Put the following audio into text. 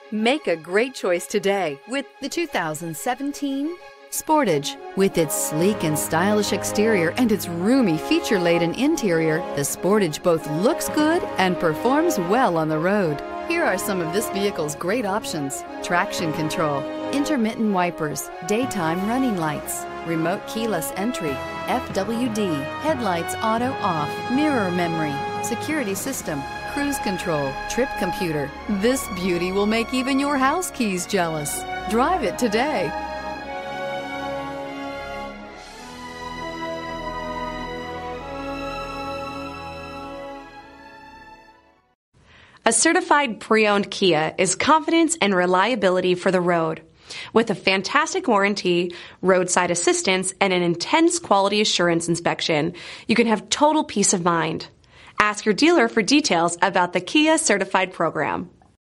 Make a great choice today with the 2017 Sportage. With its sleek and stylish exterior and its roomy feature-laden interior, the Sportage both looks good and performs well on the road. Here are some of this vehicle's great options: traction control, intermittent wipers, daytime running lights, remote keyless entry, FWD, headlights auto off, mirror memory, security system, cruise control, trip computer. This beauty will make even your house keys jealous. Drive it today. A certified pre-owned Kia is confidence and reliability for the road. With a fantastic warranty, roadside assistance, and an intense quality assurance inspection, you can have total peace of mind. Ask your dealer for details about the Kia Certified program.